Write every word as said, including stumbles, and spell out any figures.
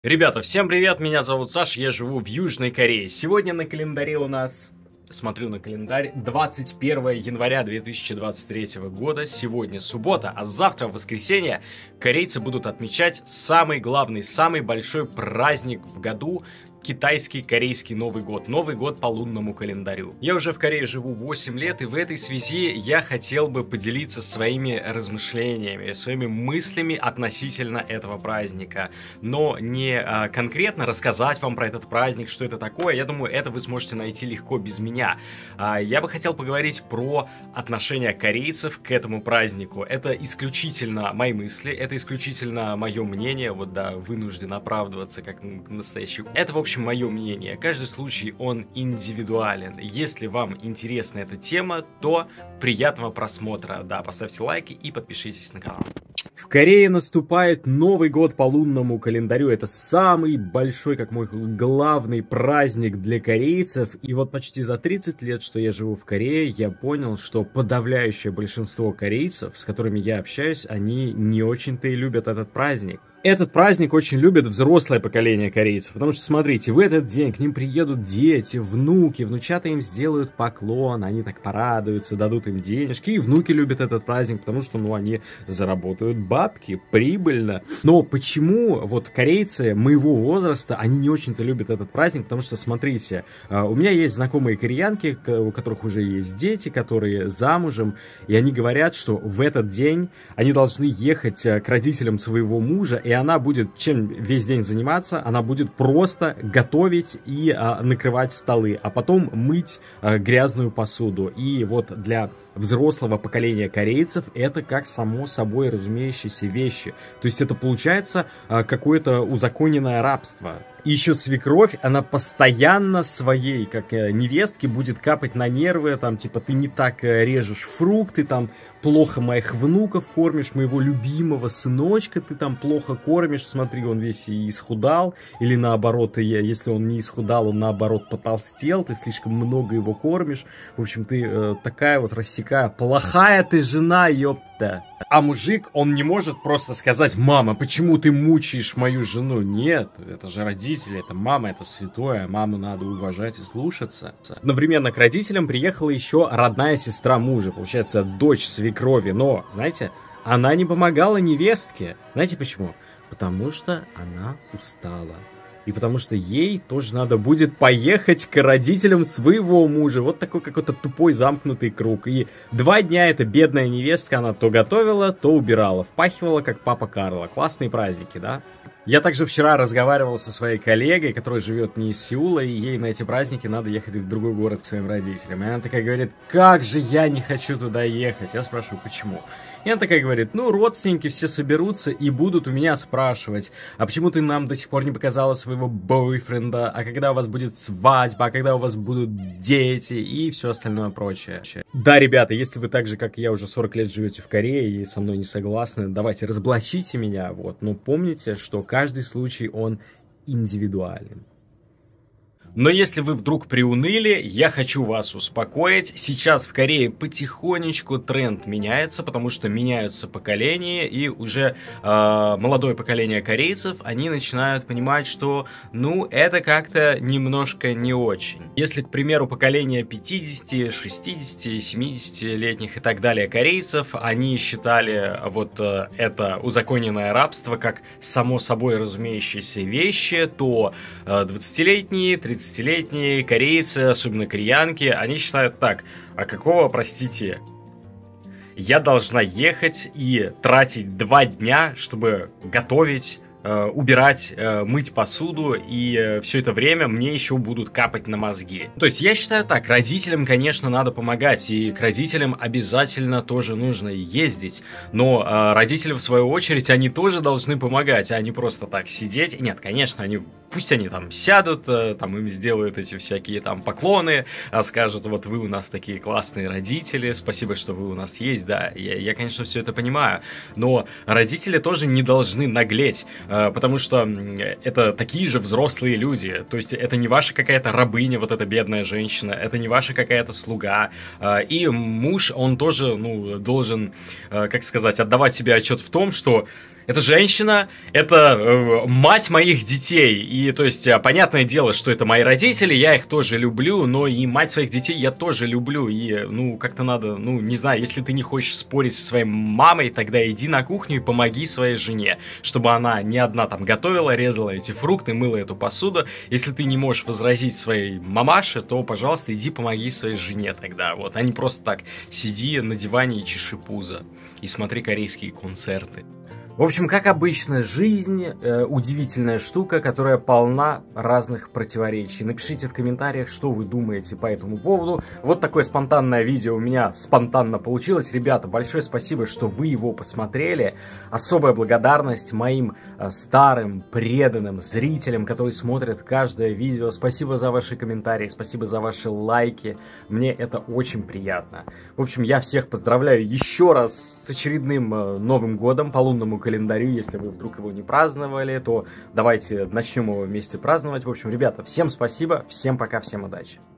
Ребята, всем привет, меня зовут Саша, я живу в Южной Корее. Сегодня на календаре у нас, смотрю на календарь, двадцать первое января две тысячи двадцать третьего года. Сегодня суббота, а завтра, в воскресенье, корейцы будут отмечать самый главный, самый большой праздник в году — китайский корейский Новый год. Новый год по лунному календарю. Я уже в Корее живу восемь лет, и в этой связи я хотел бы поделиться своими размышлениями, своими мыслями относительно этого праздника. Но не а, конкретно рассказать вам про этот праздник, что это такое. Я думаю, это вы сможете найти легко без меня. А, я бы хотел поговорить про отношение корейцев к этому празднику. Это исключительно мои мысли, это исключительно мое мнение. Вот да, вынужден оправдываться как настоящий. Это, в общем, мое мнение. Каждый случай, он индивидуален. Если вам интересна эта тема, то приятного просмотра. Да, поставьте лайки и подпишитесь на канал. В Корее наступает Новый год по лунному календарю. Это самый большой, как мой главный праздник для корейцев. И вот почти за тридцать лет, что я живу в Корее, я понял, что подавляющее большинство корейцев, с которыми я общаюсь, они не очень-то и любят этот праздник. Этот праздник очень любит взрослое поколение корейцев, потому что, смотрите, в этот день к ним приедут дети, внуки, внучата им сделают поклон, они так порадуются, дадут им денежки, и внуки любят этот праздник, потому что, ну, они заработают бабки, прибыльно. Но почему вот корейцы моего возраста, они не очень-то любят этот праздник, потому что, смотрите, у меня есть знакомые кореянки, у которых уже есть дети, которые замужем, и они говорят, что в этот день они должны ехать к родителям своего мужа, и она будет чем весь день заниматься, она будет просто готовить и а, накрывать столы, а потом мыть а, грязную посуду. И вот для взрослого поколения корейцев это как само собой разумеющиеся вещи. То есть это получается а, какое-то узаконенное рабство. И еще свекровь, она постоянно своей, как невестке, будет капать на нервы, там, типа, ты не так режешь фрукты, там, плохо моих внуков кормишь, моего любимого сыночка ты там плохо кормишь, смотри, он весь и исхудал, или наоборот, если он не исхудал, он наоборот потолстел, ты слишком много его кормишь, в общем, ты э, такая вот рассекая, плохая ты жена, ёпта. А мужик, он не может просто сказать: мама, почему ты мучаешь мою жену? Нет, это же родители, это мама, это святое, маму надо уважать и слушаться. Одновременно к родителям приехала еще родная сестра мужа, получается, дочь свекрови, но, знаете, она не помогала невестке. Знаете почему? Потому что она устала. И потому что ей тоже надо будет поехать к родителям своего мужа. Вот такой какой-то тупой замкнутый круг. И два дня эта бедная невестка, она то готовила, то убирала. Впахивала, как папа Карло. Классные праздники, да? Я также вчера разговаривал со своей коллегой, которая живет не из Сеула, и ей на эти праздники надо ехать в другой город к своим родителям. И она такая говорит: как же я не хочу туда ехать. Я спрашиваю, почему? И она такая говорит: ну, родственники все соберутся и будут у меня спрашивать: а почему ты нам до сих пор не показала своего бойфренда, а когда у вас будет свадьба, а когда у вас будут дети и все остальное прочее. Да, ребята, если вы так же, как и я, уже сорок лет живете в Корее и со мной не согласны, давайте разоблачите меня, вот, но помните, что каждый случай, он индивидуален. Но если вы вдруг приуныли, я хочу вас успокоить. Сейчас в Корее потихонечку тренд меняется, потому что меняются поколения, и уже э, молодое поколение корейцев, они начинают понимать, что, ну, это как-то немножко не очень. Если, к примеру, поколение пятидесяти, шестидесяти, семидесятилетних и так далее корейцев, они считали вот э, это узаконенное рабство как само собой разумеющиеся вещи, то э, двадцатилетние, тридцатилетние корейцы, особенно кореянки, они считают так: а какого, простите, я должна ехать и тратить два дня, чтобы готовить, э, убирать, э, мыть посуду, и э, все это время мне еще будут капать на мозги. То есть я считаю так: родителям, конечно, надо помогать, и к родителям обязательно тоже нужно ездить, но э, родители, в свою очередь, они тоже должны помогать, а не просто так сидеть. Нет, конечно, они... Пусть они там сядут, там им сделают эти всякие там поклоны, скажут: вот вы у нас такие классные родители, спасибо, что вы у нас есть, да, я, я конечно, все это понимаю, но родители тоже не должны наглеть, потому что это такие же взрослые люди, то есть это не ваша какая-то рабыня, вот эта бедная женщина, это не ваша какая-то слуга, и муж, он тоже, ну, должен, как сказать, отдавать себе отчет в том, что Это женщина, это э, мать моих детей. И, то есть, понятное дело, что это мои родители, я их тоже люблю, но и мать своих детей я тоже люблю. И, ну, как-то надо, ну, не знаю, если ты не хочешь спорить со своей мамой, тогда иди на кухню и помоги своей жене, чтобы она не одна там готовила, резала эти фрукты, мыла эту посуду. Если ты не можешь возразить своей мамаше, то, пожалуйста, иди помоги своей жене тогда. Вот, а не просто так сиди на диване и чеши пузо и смотри корейские концерты. В общем, как обычно, жизнь э, удивительная штука, которая полна разных противоречий. Напишите в комментариях, что вы думаете по этому поводу. Вот такое спонтанное видео у меня спонтанно получилось. Ребята, большое спасибо, что вы его посмотрели. Особая благодарность моим э, старым, преданным зрителям, которые смотрят каждое видео. Спасибо за ваши комментарии, спасибо за ваши лайки. Мне это очень приятно. В общем, я всех поздравляю еще раз с очередным э, Новым годом по лунному календарю. Если вы вдруг его не праздновали, то давайте начнем его вместе праздновать. В общем, ребята, всем спасибо, всем пока, всем удачи.